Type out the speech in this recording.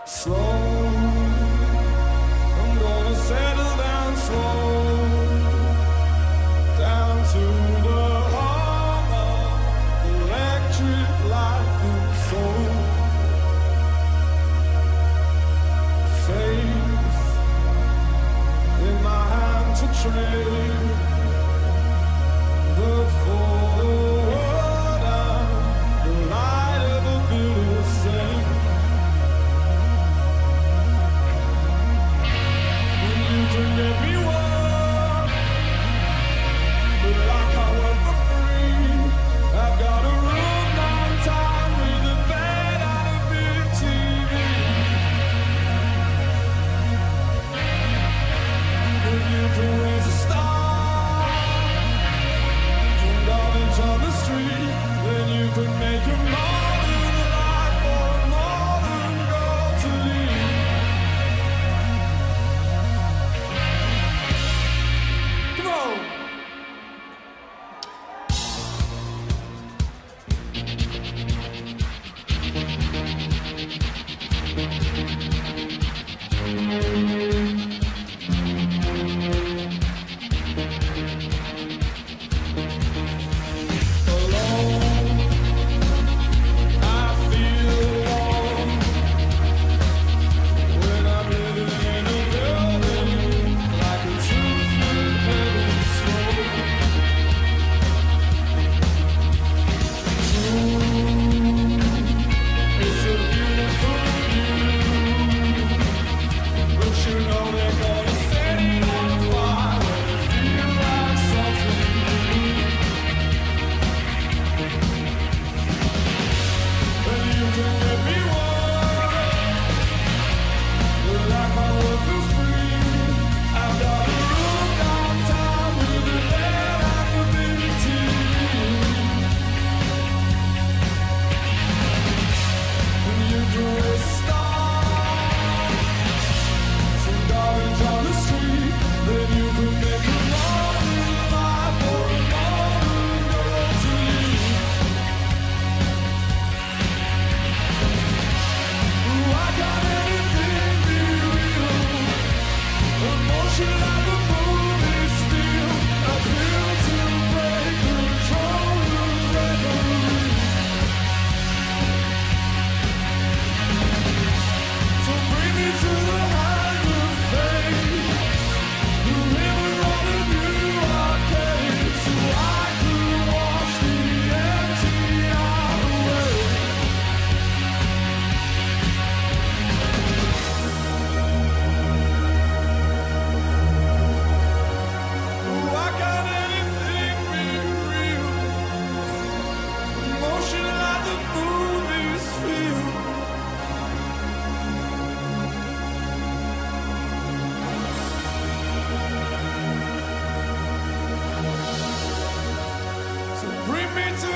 Slow, I'm gonna settle down slow, down to the hum of electric light and soul. Faith in my hand to trade the forward and the light of a bitter saint. You can get me one, but like I work for free. I've got a room downtown with a bed and a big TV. If you can raise a star from garbage on the street, then you could make a modern life for a modern girl to lead. Come on. Alone, I feel alone when I'm living in a building like a truth with heavy smoke. It's a beautiful view, but you know they're gonna set it on fire when it feels like something new. And you can get me one, but like my work feels free. I've got a room downtown with a bed and a big TV. And you can raise a star from garbage on the street, then you can make a modern life for a modern girl to lead. Why can't anything be real? Emotion like a movie still. I feel to break control of reverie. So bring me to the hand of fate, the river on a new arcade, so I could wash the empty hour away. Why can't anything be real? Emotion like the movies feel. So bring me to